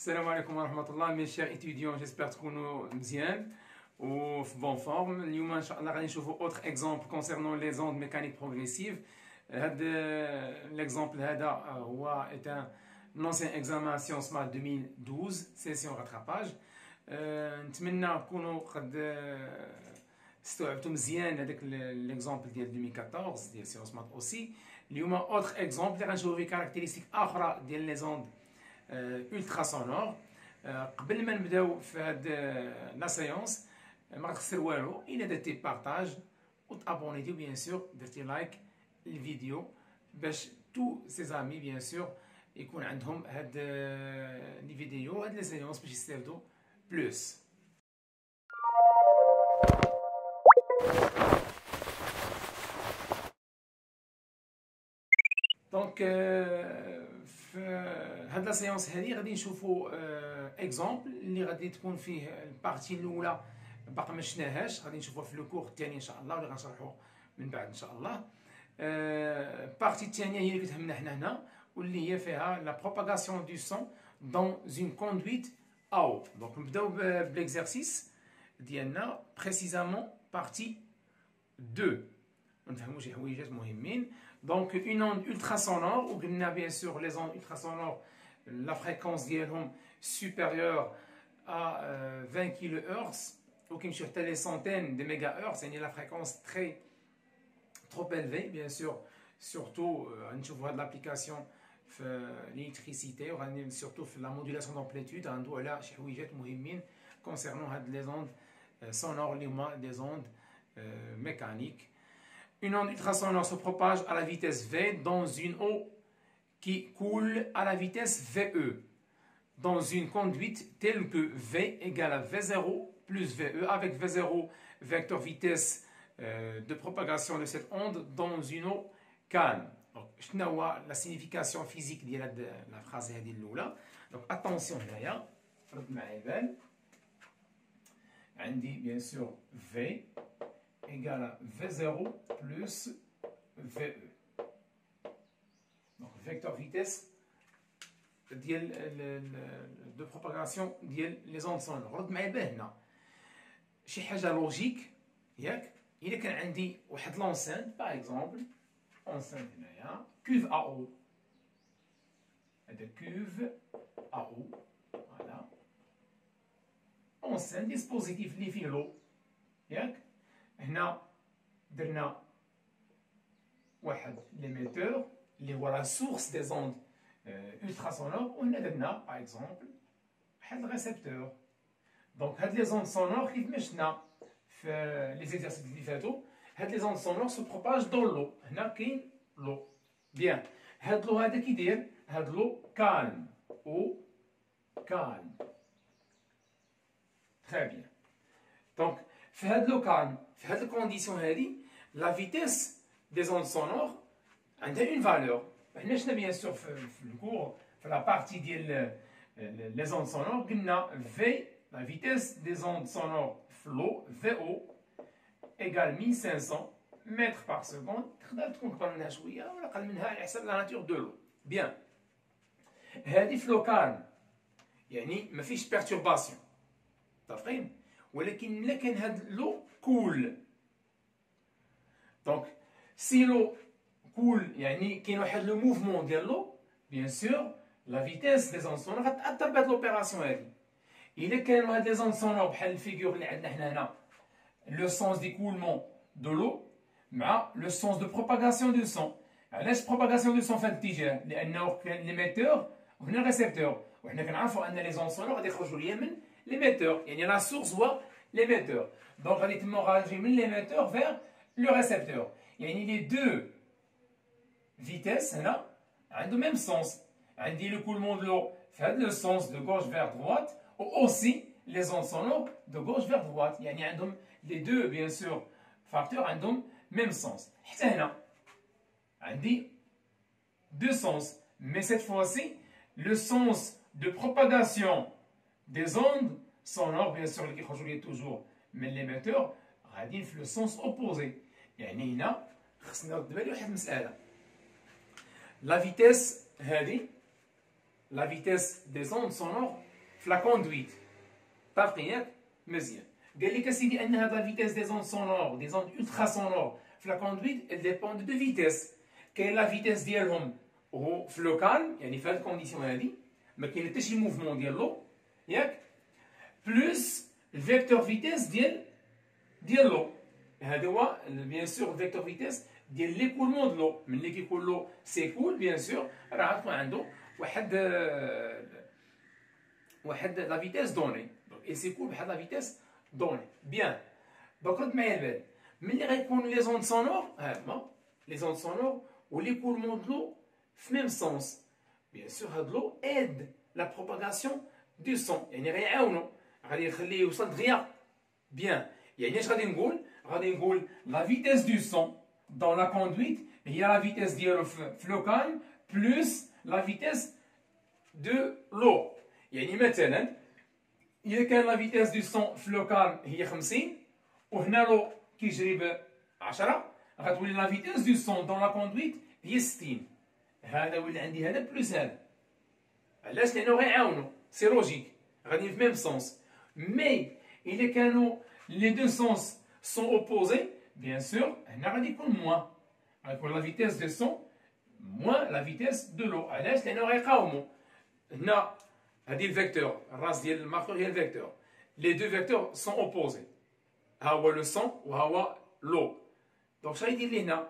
السلام عليكم ورحمة الله mes chers étudiants, j'espère تكونوا مزيان وفي بون فورم. اليوم ان شاء الله غادي نشوفوا اوتر اكزامبل كونسيرنون لي زوند ميكانيك بروغريسيف. هذا الاكزامبل هذا هو ان ancien examen Sciences Maths 2012 سيسيون راتراباج. نتمنى تكونوا قد استوعبتوا مزيان هذاك الاكزامبل ديال 2014 ديال سيونس مات اوسي. اليوم اوتر اكزامبل اللي غنشوفوا فيه كاركتيرستيك اخرى ديال لي زوند ultra sonore. قبل ما نبداو في هاد لا سيونس ما غتخسر والو الا درتي بارطاج وتابونيتي بيان سور درتي لايك الفيديو باش تو سي زامي بيان سور يكون عندهم هاد لي فيديو هاد لي سيونس باش يستافدوا بلوس. دونك في هاد لا سيونس هادي غادي نشوفوا اكزامبل اللي غادي تكون فيه البارتي الاولى باقا ما شفناهاش، غادي نشوفوها في لو كور الثاني ان شاء الله واللي غنشرحوه من بعد ان شاء الله. البارتي الثانيه هي اللي كتهمنا حنا هنا واللي هي فيها لا بروباغاسيون دو سون دون اون كوندويت او. دونك نبداو بالاكزرسيس ديالنا بريسيزامون بارتي 2 ونفهموا شي حويجات مهمين. Donc une onde ultrasonore, ou bien sûr les ondes ultrasonores, la fréquence d'elles supérieure à 20 kHz, ou qui sur les centaines de mégahertz, c'est la fréquence trop élevée, bien sûr, surtout on voit de l'application l'électricité, surtout la modulation d'amplitude, on doit là chez Wijet Muhimin concernant les ondes sonores, des ondes mécaniques. Une onde ultrasonore se propage à la vitesse V dans une eau qui coule à la vitesse VE dans une conduite telle que V égale à V0 plus VE avec V0 vecteur vitesse de propagation de cette onde dans une eau calme. Donc, شنو هو la signification physique ديال la phrase هذه الأولى. Donc attention هنايا رد معايا البال. عندي bien sûr V égale à V0 plus VE. Donc, vecteur vitesse de propagation des ondes sonores. رد معايا البال هنا شي حاجة لوجيك ياك. إلا كان عندي واحد لونسانت باغ إكزومبل اونسانت هنايا كوف أ أو، هذا كوف أ أو فوالا اونسانت ديسبوزيتيف اللي فيه لو ياك. هنا درنا واحد ليميتور اللي هو لا سورس دي زوند ultrasonore وهنا درنا باغ اكزومبل واحد الريسبتور. دونك هاد لي زوند سونور كيف ما شفنا في لي زيكزارسيس اللي فاتو هاد لي زوند سونور سو بروباج دون لو. هنا كاين لو بيان. هاد لو هذا كي داير؟ هاد لو كالم او كالم تري بيان. دونك في هاد لو كالم في هاد الكونديسيون هادي لا فيتيس دي زوند سونور عندها اون فالور. حنا شفنا بيان سور في الكور في لا بارتي ديال لي زوند سونور قلنا في لا فيتيس دي زوند سونور في لو في او ايكال 1500 متر باغ سكوند. تقدر تكون اكبر منها شويه ولا اقل منها على حسب لا ناتور دو لو. بيان هادي في لو كالم يعني ما فيش بيرتورباسيون متفقين. ولكن ملي كان هاد لو كول دونك سي لو كول يعني كاين واحد لو موفمون ديال لو بيان سور لا فيتيس دي زون سونور غتاثر بهاد لوبيراسيون هادي. الا كانوا هاد لي زون سونور بحال الفيغور اللي عندنا حنا هنا لو سونس ديكولمون دو لو مع لو سونس دو بروباغاسيون دو سون. علاش بروباغاسيون دو سون في هاد الاتجاه؟ لانه كان ليميتور وهنا الريسبتور وحنا كنعرفوا ان لي زون سونور غادي يخرجوا ليا من l'émetteur, يعني la source هو l'émetteur. Donc غادي تما غادي من l'émetteur vers le récepteur. يعني les deux vitesses هنا عندهم même sens. عندي le coulement de l'eau في هذا le sens de gauche vers droite ou aussi les ondes sonores de gauche vers droite. يعني عندهم les deux bien sûr facteurs عندهم même sens. حتى هنا عندي deux sens mais cette fois-ci le sens de propagation des ondes sonores bien sûr اللي كيخرجوا لي توجور من ليميتور غاديين في لو سونس اوبوزي. يعني هنا خصنا نرد بالي واحد المساله. لا فيتيس هذه لا فيتيس دي زوند سونور في لا كوندويت طابقين ياك مزيان. قال لك اسيدي ان هاد لا فيتيس دي زوند سونور دي زوند الترا سونور في لا كوندويت ال ديبوند دو فيتيس. كاين لا فيتيس ديالهم هو في لو كالم يعني في هاد الكونديسيون هادي ما كاين حتى شي موفمون ديال لو ياك بلوس الفيكتور فيتيس ديال لو. هذا هو بيان سور الفيكتور فيتيس ديال ليكولمون دو لو. ملي كيكون لو سيكول بيان سور راه غتكون عنده واحد لا فيتيس دوني دونك اي سيكول بواحد لا فيتيس دوني. بيان دونك رد معايا البال ملي غيكون لي زوند سونور هما لي زوند سونور و ليكولمون دو لو في ميم سونس بيان سور هاد لو ايد لا بروباغاسيون دو سون يعني غيعاونو غادي يخليه يوصل دغيا. بيان يعني اش غادي نقول؟ غادي نقول لا فيتيس دو سون دون لا كوندويت هي لا فيتيس ديالو في لو كالم بلوس لا فيتيس دو لو. يعني مثلا إذا كان لا فيتيس دو سون في لو كالم هي 50 وهنا لو كيجري ب 10 غتولي لا فيتيس دو سون دون لا كوندويت هي 60. هذا ولا عندي هذا بلوس هذا. علاش؟ لأنه غيعاونو سي لوجيك غادي في ميم سونس. مي إلا كانوا لي دو سونس سون اوبوزي بيان سور هنا غادي يكون موان غيكون لا فيتيس دو سون موان لا فيتيس دو لو. علاش؟ لأنه غيقاومو. هنا هادي الفيكتور الراس ديال الماركور هي الفيكتور لي دو فيكتور سون اوبوزي ها هو لو سون وها هو لو. دونك شنو غيدير لي هنا؟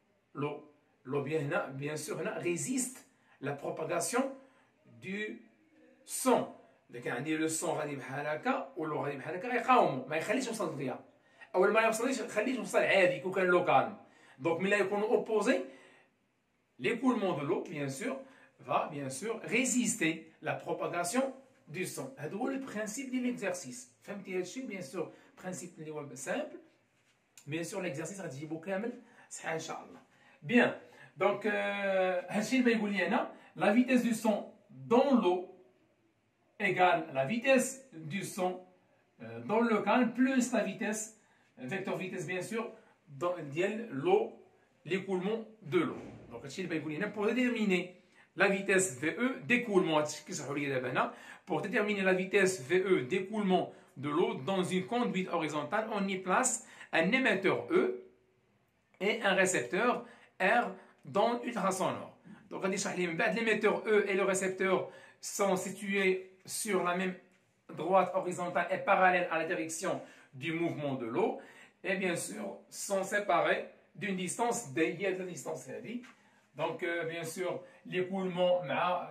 لو بيان هنا بيان سور هنا ريزيست لا بروباغاسيون دو سون. إذا كان عندي لو سون غادي بحال هكا ولو غادي بحال هكا غيقاومو ما يخليش يوصل لدغيا أول ما يوصلش خليه يوصل عادي كون كان لو كالم. دونك ملي يكونوا اوبوزي l'écoulement de l'eau bien sûr va bien sûr résister la propagation du son. هذا هو le principe de l'exercice. فهمتي هادشي؟ bien sûr principe اللي هو simple bien sûr l'exercice غادي تجيبو كامل صحيح ان شاء الله. bien donc هادشي اللي بيقول لي هنا la vitesse du son dans l'eau égale la vitesse du son dans le calme plus la vitesse vecteur vitesse bien sûr ديال l'eau l'écoulement de l'eau. Donc هادشي اللي بيقول لنا pour déterminer la vitesse VE d'écoulement كيشرحوا لي دابا هنا pour déterminer la vitesse VE d'écoulement de l'eau dans une conduite horizontale on y place un émetteur E et un récepteur R dans ultrasonore. Donc غادي يشرح لي من بعد l'émetteur E et le récepteur sont situés sur la même droite horizontale et parallèle à la direction du mouvement de l'eau et bien sûr sont séparés d'une distance d. Il y a de la distance هذه. Donc bien sûr l'écoulement مع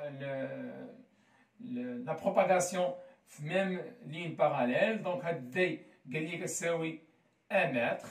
la propagation في même ligne parallèle. Donc هاد d قال لي كتساوي 1 متر.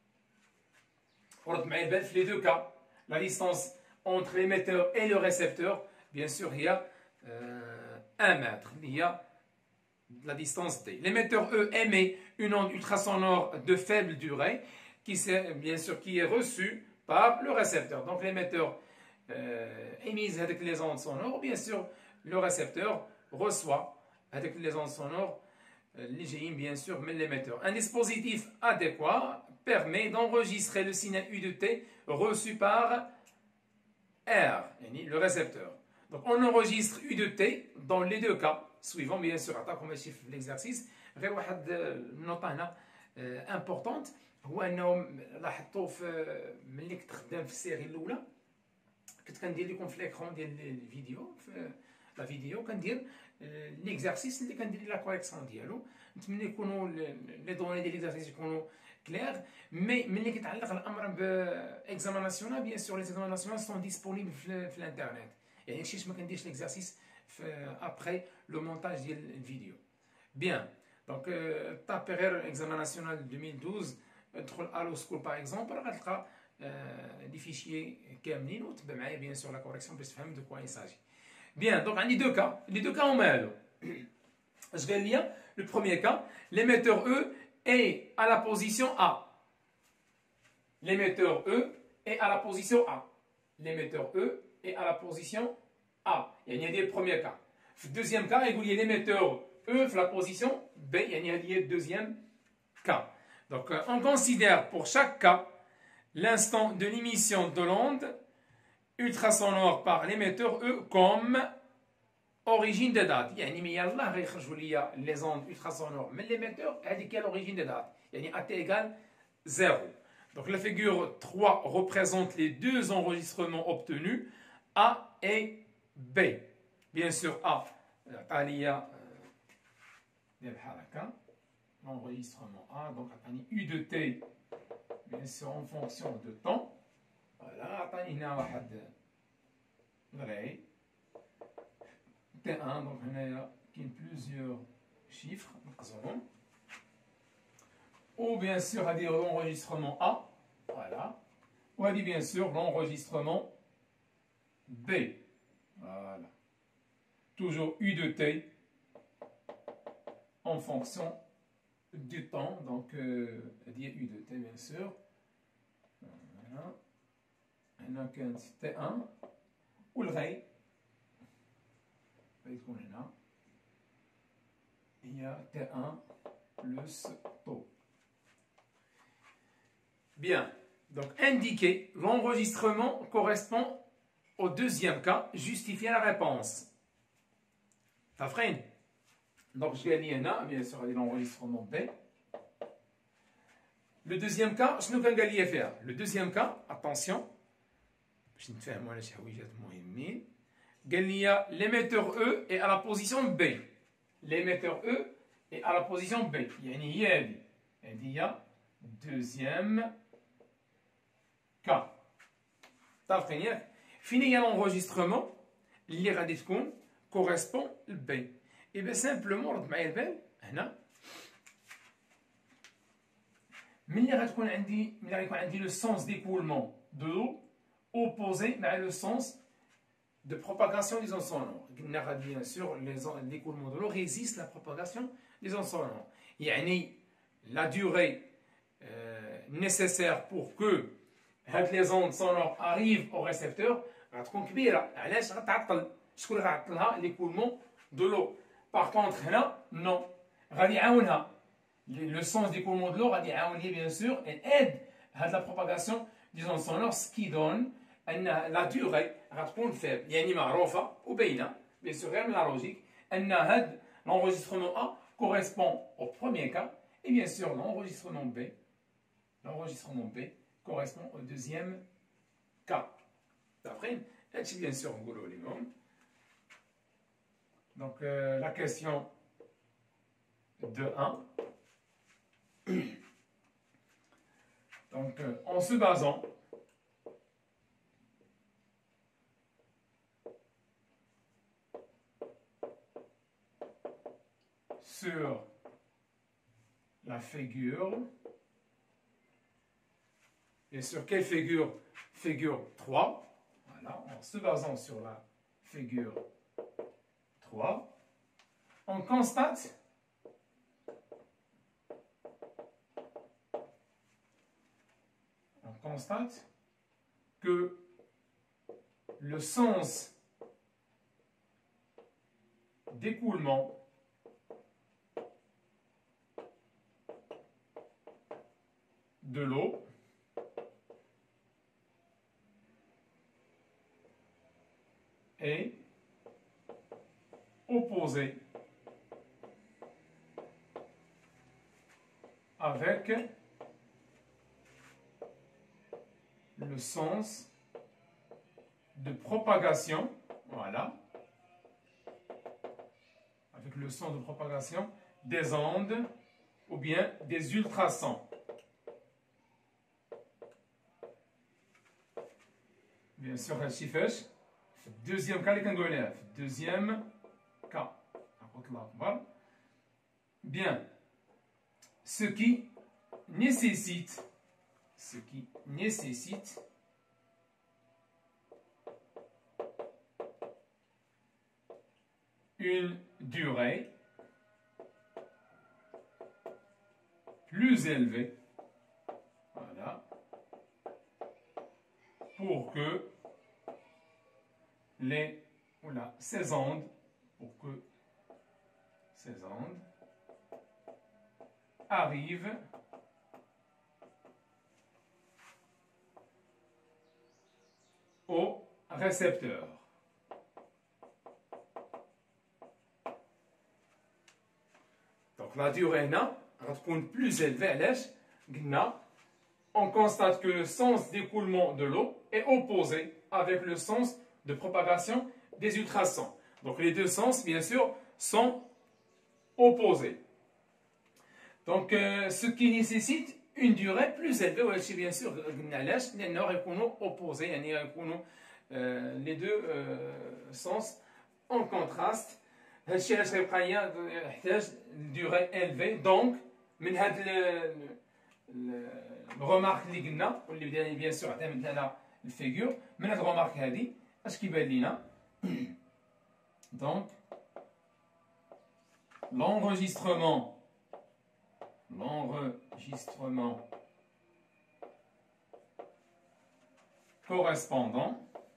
ورد معايا البال في les deux cas la distance entre l'émetteur et le récepteur bien sûr هي 1 mètre. Il y a la distance d. L'émetteur E émet une onde ultrasonore de faible durée qui est reçue par le récepteur. Donc l'émetteur émise avec les ondes sonores, bien sûr le récepteur reçoit avec les ondes sonores les bien sûr mais l'émetteur. Un dispositif adéquat permet d'enregistrer le signal U de T reçu par R, le récepteur. Donc on enregistre U de T dans les deux cas suivants bien sûr. Comme chiffre l'exercice غير واحد النقطة هنا importante هو انهم لاحظتوا ملي كنت خدام في السيري الاولى كنت كندير لكم في ليكرون ديال الفيديو في لا فيديو كندير ليكزارسيس اللي كندير لا كوريكسيون ديالو. نتمنى يكونوا لي دوني ديال ليكزارسيس يكونوا كلير. مي ملي كيتعلق الامر باكزاماناسيون بيان سور لي زاماناسيون سون ديسپونيبل في الانترنت. يعني هادشي ما كنديرش ليكزارسيس ابري لو مونتاج ديال الفيديو. بيان دونك طابي غير اكزامان ناسيونال 2012 ادخل الو سكول باغ اكزومبل راه غتلقى لي فيشيي كاملين وتبع معايا بيان سور لا كوريكسيون باش تفهم دو كوا يساجي. بيان دونك عندي دو كا لي دو كا هما هادو. اش قال لي؟ لو بروميير كا l'émetteur E est à la position A. L'émetteur E est à la position A. L'émetteur E est à la position A. يعني هادي البروميير كا. في الدوزيام كا يقول لي l'émetteur E في la position B. يعني هادي هي الدوزيام كا. Donc on considère pour chaque cas l'instant de l'émission de l'onde ultrasonore par l'émetteur E comme origine de date. يعني مي يلاه غيخرجوا ليا لي زوند ultrasonores من l'émetteur, هذيك هي l'origine de date. يعني AT égale 0. Donc la figure 3 représente les deux enregistrements obtenus, A et B. Bien sûr, A, عطاني بحال هكا l'enregistrement A, donc عطاني U de T, bien sûr en fonction de temps. Voilà, عطاني هنا واحد غري T1, donc هنايا كاين plusieurs chiffres نقصهم. Ou bien sûr, à dire l'enregistrement A, voilà. Ou à dire bien sûr l'enregistrement B, voilà. Toujours U de T en fonction du temps, donc à dire U de T bien sûr. Voilà. On a qu'un T1 ou le ré. Il y a T1 plus taux. Bien, donc indiquer l'enregistrement correspond au deuxième cas, justifier la réponse. Tafrin. Donc je gagne un, bien sûr, l'enregistrement B. Le deuxième cas, je ne vais pas faire. Le deuxième cas, attention, je ne fais pas l'émetteur E est à la position B. L'émetteur E est à la position B. Il y a deuxième cas. Fini l'enregistrement, اللي correspond au B. Et bien simplement, رد معايا البال هنا. ملي غتكون عندي le sens d'écoulement de l'eau opposé à le sens de propagation des ondes sonores. Bien sûr, l'écoulement de l'eau résiste à la propagation des ondes sonores. يعني la durée nécessaire pour que les ondes sonores arrivent au récepteur غتكون كبيرة. علاش غتعطل؟ شكون اللي غيعطلها؟ l'écoulement de l'eau. Par contre هنا non. غادي يعاونها. Le sens d'écoulement de l'eau غادي يعاونها bien sûr et aide à la propagation des ondes sonores, ce qui donne la durée غتكون faible. يعني معروفة وباينة bien sûr غير من la logique أن هاد l'enregistrement A correspond au premier cas et bien sûr l'enregistrement B correspond au deuxième cas. D'après, bien sûr نقولوا لهم. Donc la question de 1. Donc en se basant sur la figure, et sur quelle figure? Figure 3. Voilà, en se basant sur la figure 3, on constate que le sens d'écoulement de l'eau est opposé avec le sens de propagation, voilà, avec le sens de propagation des ondes ou bien des ultrasons. Bien sûr, deuxième cas, deuxième cas. Bien, ce qui nécessite une durée plus élevée, voilà, pour que ces ondes arrivent au récepteur. la durée هنا غتكون plus élevée. علاش؟ قلنا on constate que le sens d'écoulement de l'eau est opposé avec le sens de propagation des ultrasons. Donc les deux sens, bien sûr, sont opposés. Donc ce qui nécessite une durée plus élevée, وهادشي bien sûr قلنا علاش؟ لأنه غيكونوا opposés، يعني غيكونوا les deux sens en contraste. هادشي علاش غيبقى يحتاج durée élevée. Donc من هاد الغومارك اللي قلنا واللي بدينا بيان سور اعتمدنا على الفيغور، من هاد الغومارك هادي اش كيبان لينا؟ دونك l'enregistrement correspondant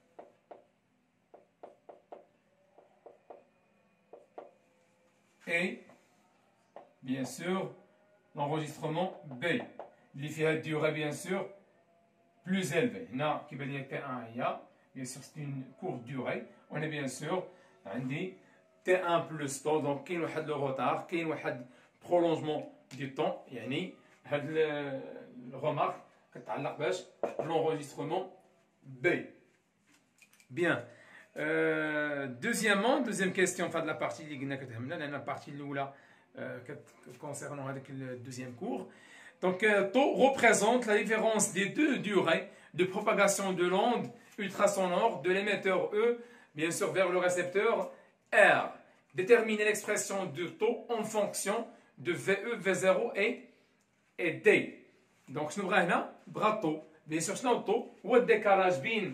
et bien sûr l'enregistrement B اللي فيها durée bien sûr plus élevée. هنا كيبان لي T1 هي bien sûr c'est une courte durée. On est bien sûr عندي T1 plus taux. Donc كاين واحد لو روتار، كاين واحد prolongement du temps. يعني هاد الرمارك كتعلق باش l'enregistrement B. Bien. Deuxième question de la partie اللي قلنا كتهمنا، لأن البارتي الأولى concernant avec le deuxième cours. Donc, taux représente la différence des deux durées de propagation de l'onde ultrasonore de l'émetteur E, bien sûr, vers le récepteur R. Déterminer l'expression de taux en fonction de VE, V0 et D. Donc, je nous bras taux. Bien sûr, je taux ou le décalage bin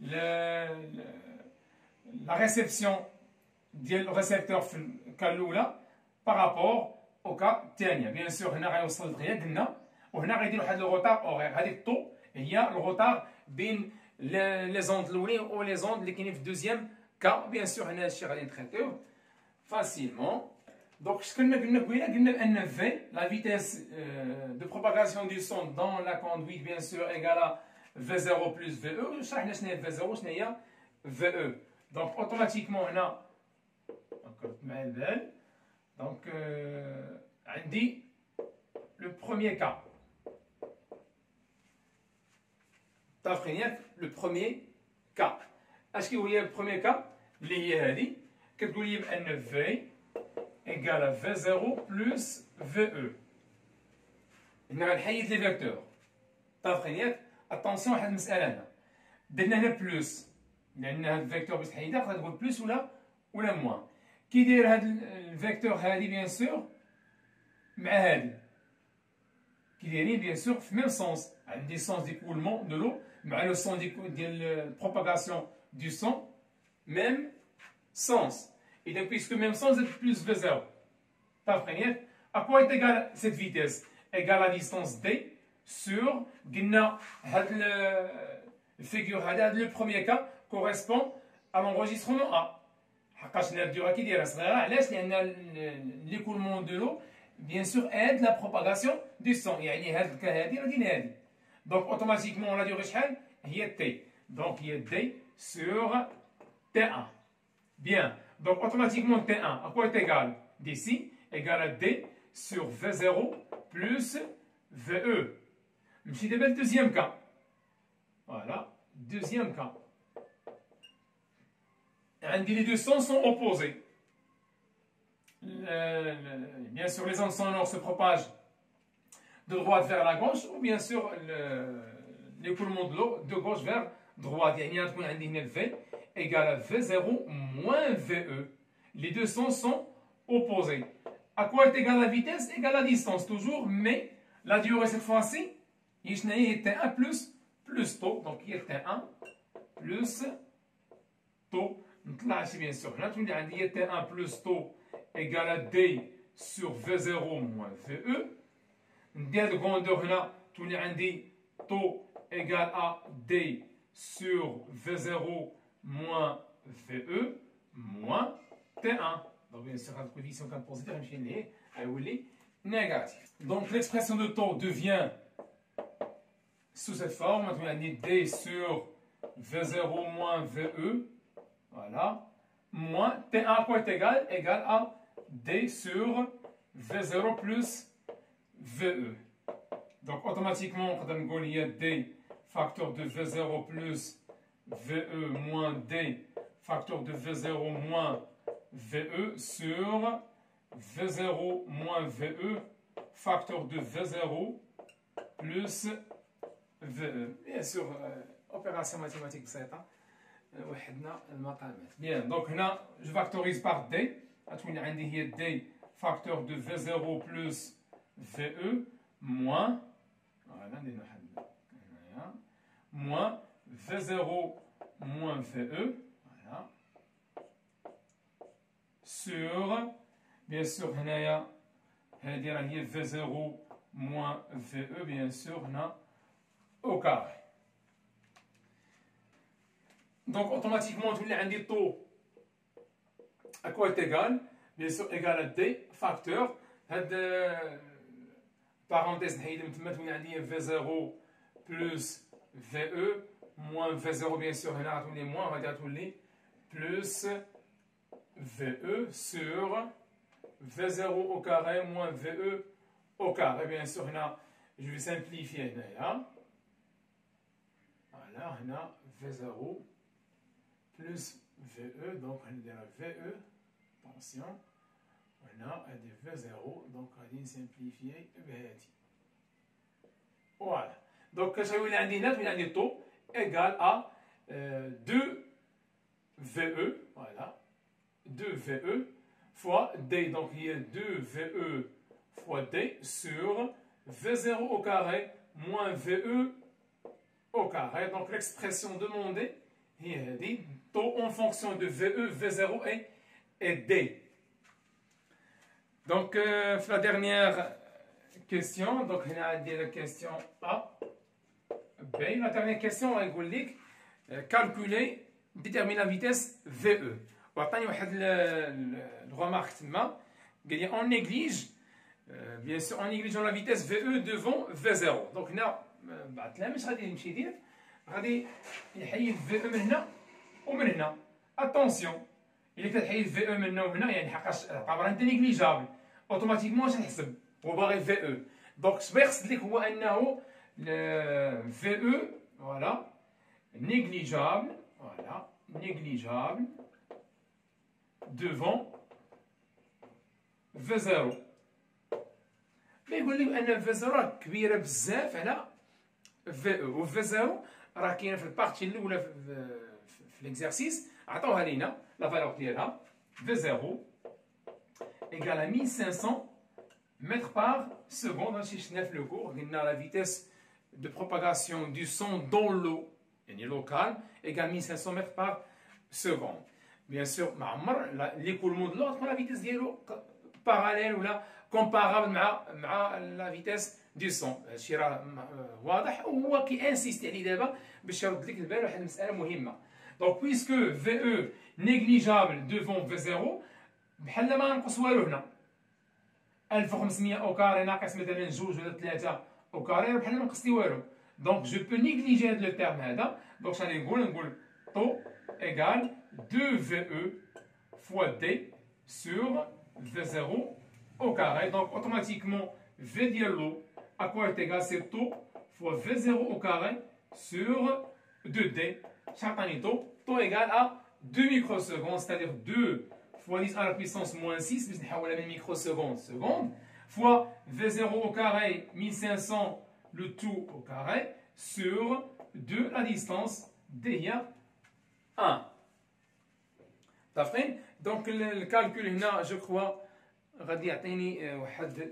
la réception du récepteur Kaloula par rapport au cas الثانية. Bien sûr هنا غيوصل دغيا قلنا، وهنا غيدير واحد لو روتار اورير. هذيك الطو هي الروتار بين لي زوند الاولين و لي زوند اللي كاينين في الدوزيام كا. بيان سور هنا هادشي غادي نتريتيوه فاسيلمون. دونك اش كنا قلنا بان في لا فيتيس دو بروباغاسيون دو سون دون لا كوندويت بيان سور ايكال V0 plus VE. شرحنا شنو هي V0 شنو هي VE. دونك اوتوماتيكمون هنا مع البال. Donc, عندي le premier cas. Le premier cas. Est-ce que vous voyez le premier cas? اللي هي هذه كتقول لي بأن V égale V0 plus VE. هنا غنحيد لي فيكتور. اتونسيون واحد المسألة هنا. درنا هنا بلوس لأن هاد الفيكتور باش تحيدها تقدر تقول بلوس ولا موان. كي داير هاد الفيكتور هادي بيان سور مع هادي كي دايرين بيان سور في ميم سونس. عندي سونس ديكولمون دو لو مع لو سون ديال البروباغاسيون دو سون ميم سونس. اذا بيسكو ميم سونس بلوس في زيرو. طافقين ا كوا ايت ايغال سيت فيتيس ايغال لا ديستونس دي سور. قلنا هاد الفيغور هذا لو بروميير كا كوريسبون ا لونغوجيسترمون ا. حقاش الديورا كي دايره صغيره. علاش؟ لان ليكولمون دو لو بيان سور ايد لا بروباغاسيون دو سون. يعني هاد الكا هادي غادي هادي. دونك اوتوماتيكمون لا ديوري شحال هي تي. دونك هي دي سور تي 1. بيان. دونك اوتوماتيكمون تي 1 ا كوا ايت ايغال ديسي ايغال دي سور في 0 بلس في او. نمشي دابا للدوزيام كا. فوالا دوزيام كا. Les deux sons sont opposés. Bien sûr, les ondes sonores se propagent de droite vers la gauche, ou bien sûr, l'écoulement de l'eau de gauche vers droite. Il y a un V égale à V0 moins VE. Les deux sons sont opposés. À quoi est égale la vitesse? Égale la distance, toujours, mais la durée cette fois-ci, il y a T1 plus taux. Donc, il y a T1 plus taux. نطلع شي بيان سور هنا تولي عندي T1 plus taux égale D sur V0 moins VE. ندير الكوندور هنا تولي عندي taux égale à D sur V0 moins VE moins T1. Donc bien sûr هاد الكوفيسيون كان بوزيتيف غنمشي ليه غيولي négatif. Donc l'expression de taux devient sous cette forme. تولي عندي D sur V0 moins VE. Voilà. Moins T1 à quoi est égal? Égal à D sur V0 plus VE. Donc automatiquement, on va dire D facteur de V0 plus VE moins D facteur de V0 moins VE sur V0 moins VE facteur de V0 plus VE. Bien sûr, opération mathématique بسيطة. وحدنا المقامات. Bien, donc هنا je factorise par D. غتولي عندي هي D facteur de V0 plus VE moins voilà ندير واحد هنايا moins V0 moins VE voilà sur bien sûr هنايا هذه راه هي V0 moins VE bien sûr هنا au carré. Donc automatiquement تولي عندي طو à quoi est égal bien sûr égal à D facteur هاد parenthèse نحيد من تما تولي عندي V0 plus VE moins V0 bien sûr هنا غتولي moins غادي تولي plus VE sur V0 au carré moins VE au carré bien sûr هنا je vais simplifier هنايا voilà هنا V0 plus VE donc on a VE attention on a des V0 donc on va simplifier بهذه voilà donc كتولي عندي هنا تولي عندي طو égal à 2 VE voilà 2 VE fois D donc il y a 2 VE fois D sur V0 au carré moins VE au carré donc l'expression demandée est dit taux en fonction de VE, V0 et D. Donc, la dernière question, donc on a dit la question A, B. La dernière question, on va dire calculer, déterminer la vitesse VE. On va une remarque, on néglige, bien sûr, en négligeant la vitesse VE devant V0. Donc, on a, غادي يحيد في من هنا ومن هنا اتونسيون الا كان حيد في من هنا وهنا يعني حقاش عباره انت نيجليجابل اوتوماتيكمون اش نحسب هو باغي في او دونك اش بيقصد لك هو انه في او فوالا نيجليجابل فوالا نيجليجابل دوفون في زيرو يقول لك ان في زيرو كبيره بزاف على في او وفي زيرو راه كاينه في البارتي الاولى في ليكزارسيس عطاوها لينا لا فالور ديالها في زيرو ايكال 1500 متر بار سكوند هادشي شفنا في لو كور قلنا لا فيتيس دو بروباغاسيون دو سون دون لو يعني لوكال ايكال 1500 متر بار سكوند بيان سور ما عمر ليكولمون دو لو تكون لا فيتيس ديالو باراليل ولا كومبارابل مع لا فيتيس دو سون هادشي راه واضح وهو كيانسيستي عليه دابا باش يرد لك البال واحد المساله مهمه دونك بويسكو في او نيجليجابل دوفون في زيرو بحال ما نقص والو هنا 1500 او كاري ناقص مثلا 2 ولا 3 او كاري بحال ما نقصتي والو دونك جو بو نيجليجي هاد لو تيرم هذا دونك شنو نقول طو ايغال 2 في او فوا دي سور في زيرو au carré, donc automatiquement V dial l'eau à quoi est égal c'est taux fois V0 au carré sur 2D. Chaque année taux égal à 2 microsecondes, c'est-à-dire 2 fois 10 à la puissance moins 6, mais on a la même microseconde, seconde, fois V0 au carré 1500 le tout au carré sur 2 la distance d'IA 1. Donc le calcul là, je crois, غادي يعطيني واحد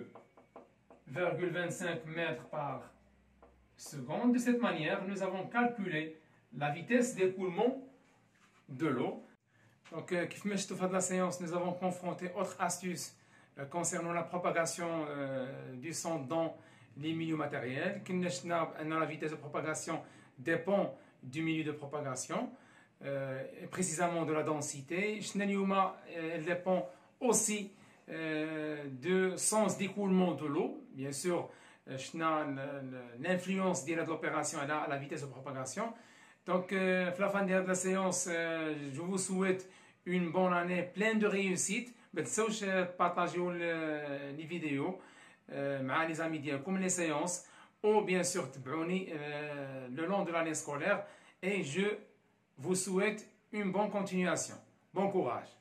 2,25 mètres par seconde. De cette manière, nous avons calculé la vitesse d'écoulement de l'eau. Donc, كيف ما شفتوا في هذه la séance, nous avons confronté autre astuce concernant la propagation du son dans les milieux matériels. كنا شفنا بأن la vitesse de propagation dépend du milieu de propagation, précisément de la densité. شفنا اليوم elle dépend aussi de sens d'écoulement de l'eau. Bien sûr, l'influence de l'opération à la vitesse de propagation. Donc, à la fin de la séance, je vous souhaite une bonne année pleine de réussite. ما تنساوش بارطاجيو لي فيديو مع لي زامي ديالكم لي سيونس او بيان سور تبعوني le long de l'année scolaire et je vous souhaite une bonne continuation. Bon courage.